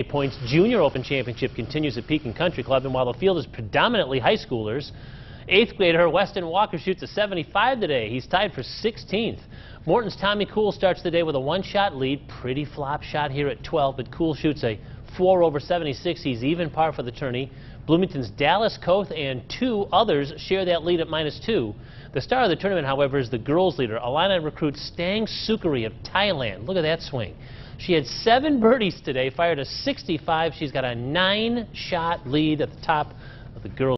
Points Junior Open Championship continues at Pekin Country Club, and while the field is predominantly high schoolers, 8th grader Weston Walker shoots a 75 today. He's tied for 16th. Morton's Tommy Cool starts the day with a one-shot lead. Pretty flop shot here at 12, but Cool shoots a 4 over 76. He's even par for the tourney. Bloomington's Dallas Koth and 2 others share that lead at -2. The star of the tournament, however, is the girls' leader, Illini recruit Stang Sukari of Thailand. Look at that swing. She had 7 birdies today, fired a 65. She's got a 9-shot lead at the top of the girls'